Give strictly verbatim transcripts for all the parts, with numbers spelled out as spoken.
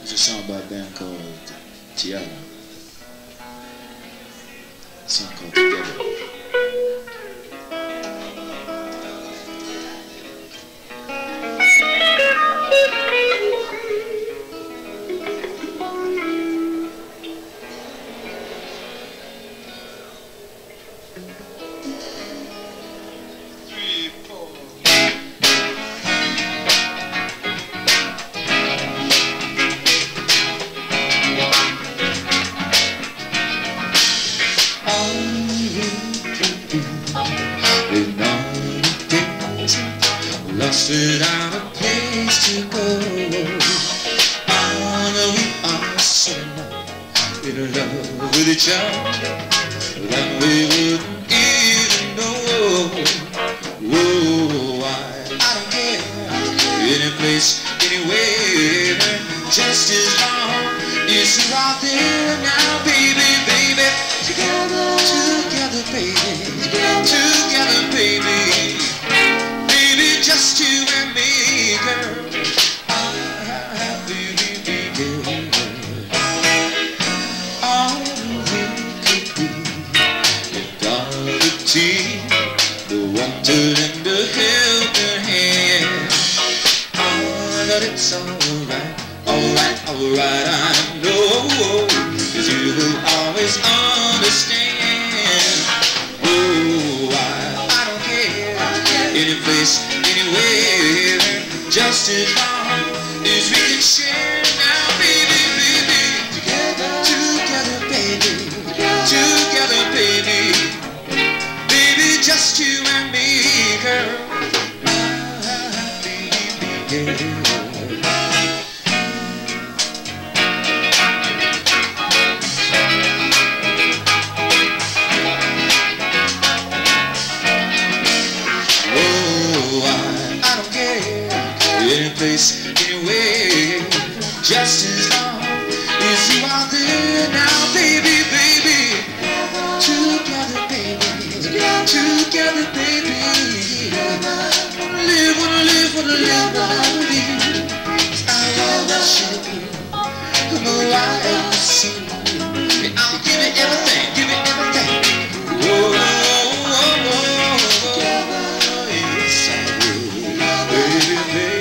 It's a song by a band called Tiara. A song called Together. Lost without a place to go. I know we are so in love with each other that we wouldn't even know. Whoa, I, I don't care, any place, anywhere, just as long as you're out there now, baby, baby. Together, together, baby, together, baby. Just you and me, girl. Ah, baby, baby, all we could be. If God the tea, the water and the helping hand. Oh, that it's alright, alright, alright. I know, 'cause you will always understand. Oh, I, I don't care, any place, anywhere, just as long as we can share now, baby, baby. Together, together, baby, together, baby, baby, just you and me, girl. Ah, baby, baby. Any place, anywhere, just as long as you are there now, baby, baby. Together, baby, together, baby. Wanna live, wanna live, wanna live, wanna live. I wanna show you the right I see. I'll give it everything, give it everything. Whoa, whoa, whoa, whoa. Yes, I will, baby, baby.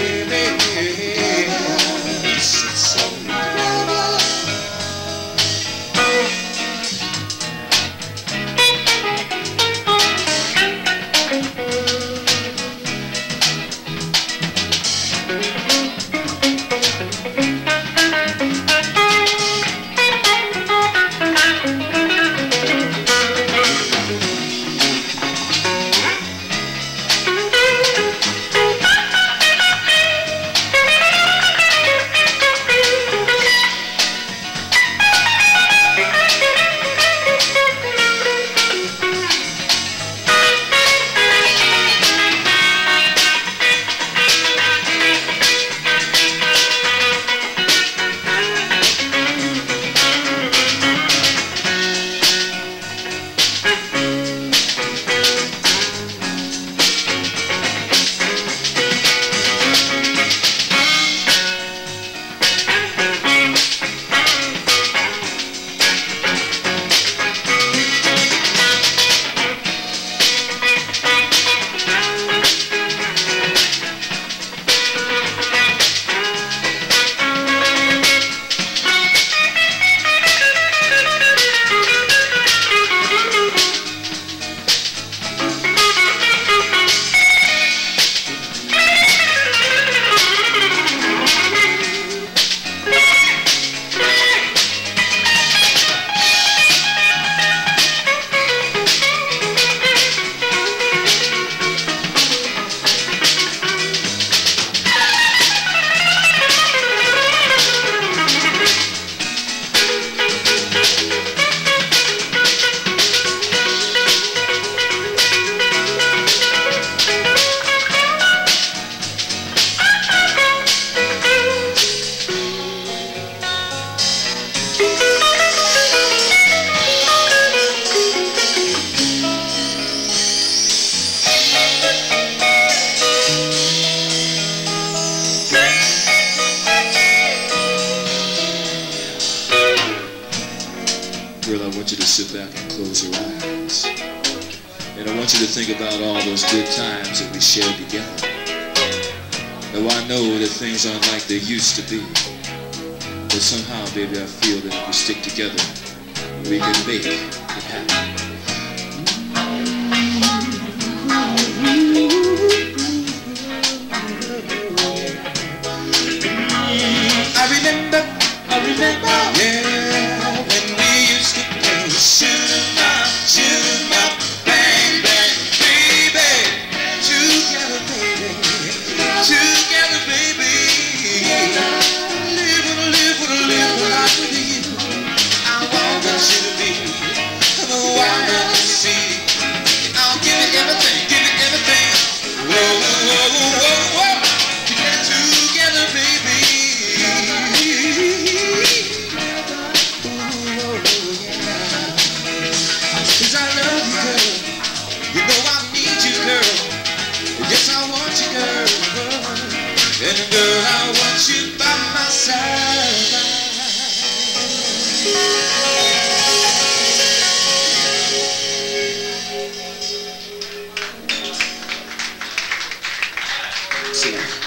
And I want you to think about all those good times that we shared together. Now I know that things aren't like they used to be, but somehow, baby, I feel that if we stick together, we can make it happen. I remember, I remember, yeah, when we used to play shoot 'em up, shoot 'em up, bang, bang, baby, together, baby, together, baby. Live, wanna live, wanna live a life with you. I want you to be the one I can see. I'll give it everything, give it everything. Whoa, whoa, whoa, whoa, whoa. Together, baby. Yes, I want you, girl. And girl, I want you by my side. See ya.